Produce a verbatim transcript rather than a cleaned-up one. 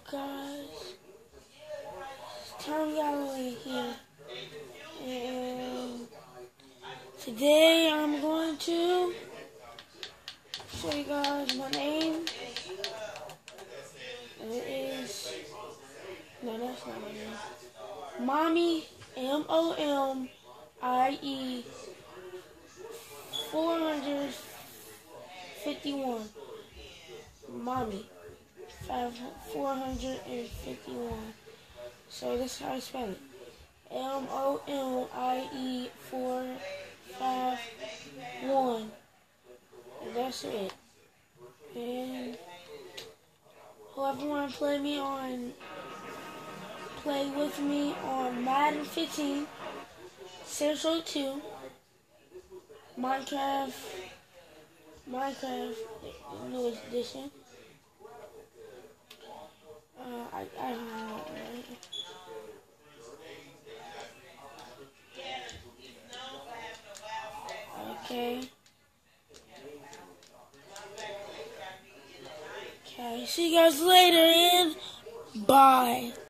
up, guys? It's Tom Galloway here, and today I'm going to show you guys my name. And it is, no, that's not my name. Mommy, M O M I E, four hundred fifty-one. Mommy, five, four hundred fifty-one. So this is how I spell it. M O M I E four five one. And that's it. And whoever want to play me on, play with me on Madden fifteen, Saints Row two, Minecraft, Minecraft, newest edition. Uh, I, I don't know. Okay. Okay, see you guys later and bye.